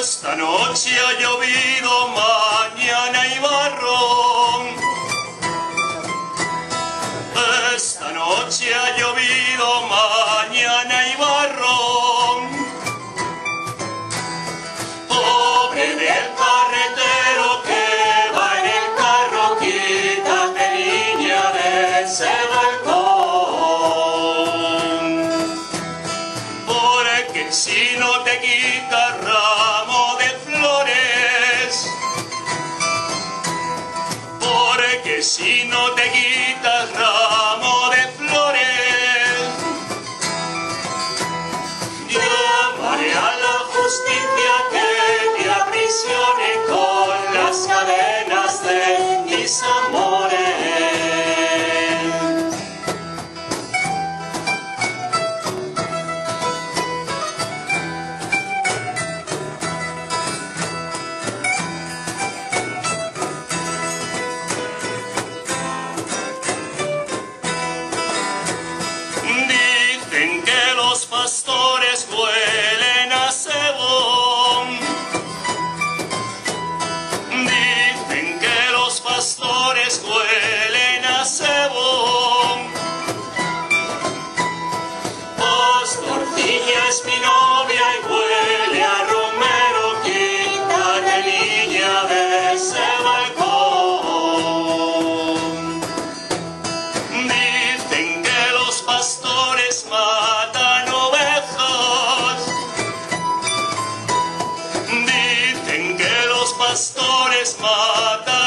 Esta noche ha llovido, mañana hay barro. Esta noche ha llovido, mañana hay barro. Pobre del carretero que va en el carro, quítate, niña, de ese balcón. Porque si no te quitas ramo de flores, porque si no te quitas ramo de flores, llamaré a la justicia que te aprisione con las cadenas de mis amores. Dicen que los pastores huelen a cebo. Dicen que los pastores huelen a cebo. Pastorcilla es mi novia y huele a romero. Quítate, niña, de ese balcón. Dicen que los pastores matan ovejas. Dicen que los pastores matan